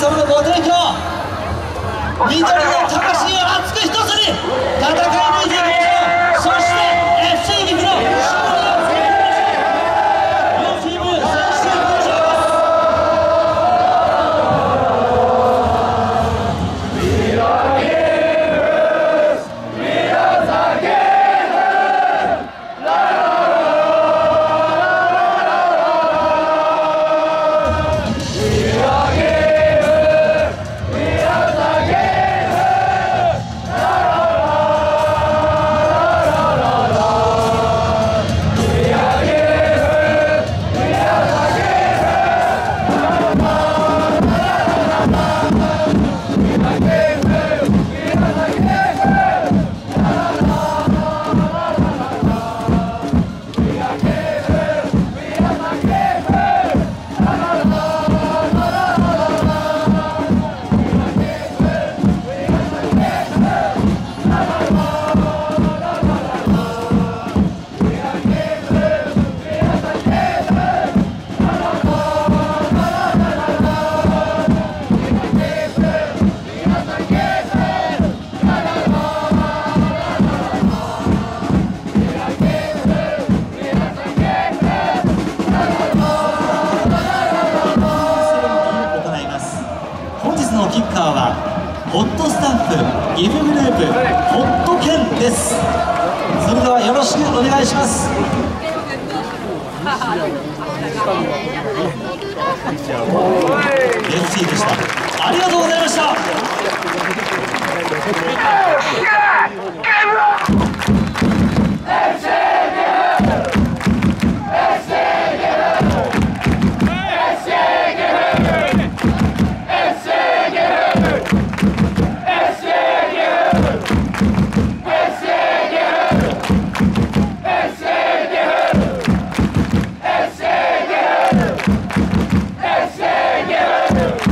様のご提供、緑の魂を熱く一つに戦い抜いていきましょう。そして FC 岐阜の勝利をつかみましょう。両チーム選手登場です。キッカーはホットスタッフ岐阜グループホットケンです。それではよろしくお願いします。FC でした。ありがとうございました。 SC